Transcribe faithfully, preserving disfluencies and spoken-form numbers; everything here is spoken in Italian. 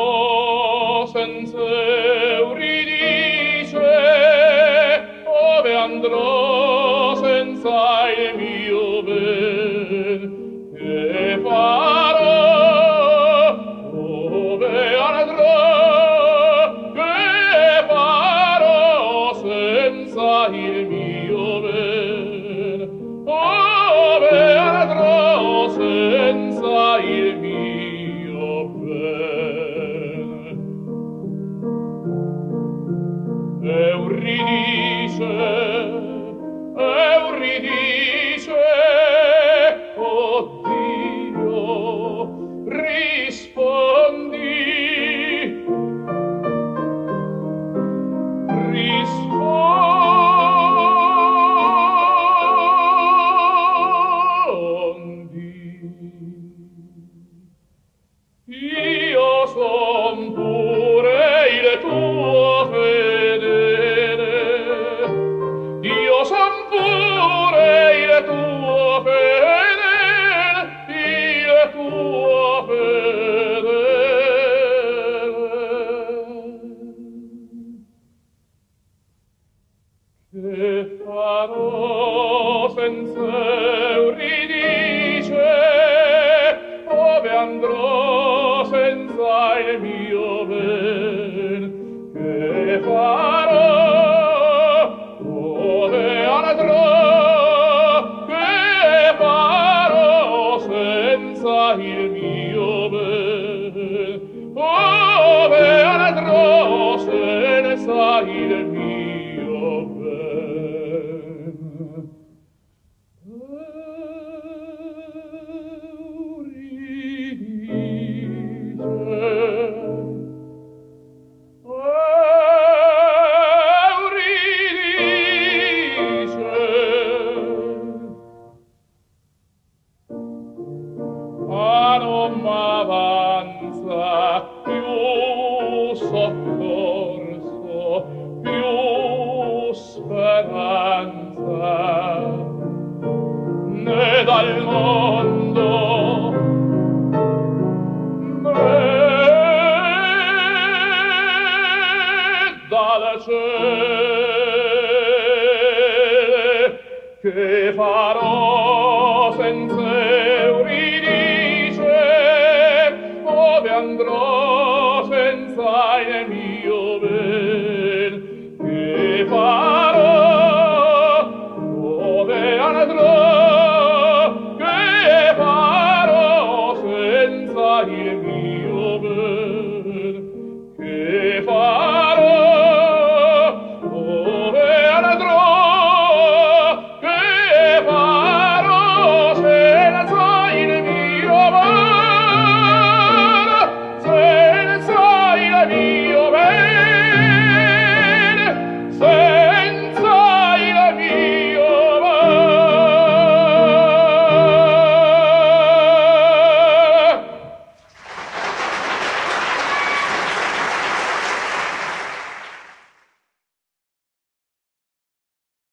farò senza Euridice? Ove andrò senza il mio ben? Che farò? Ove andrò? Che farò senza il mio ben? Ove andrò senza il mio ben? Euridice, Euridice, oh Dio, rispondi, rispondi. Io son pure il tuo fedele, io son pure il tuo fedele, il tuo fedele. Che farò senza Euridice? Ove andrò senza il mio ben? Che farò? Ove andrò? Che farò senza il mio ben? Ove andrò senza il mio ben? Ah, non m'avanza più soccorso, più speranza, né dal mondo, né dal cielo. Che farò senza Euridice? Ove andrò senza il mio ben? Che farò? Ove andrò? Che farò senza il mio ben? Che farò? Ove andrò? Che farò senza il mio ben? Senza il mio ben?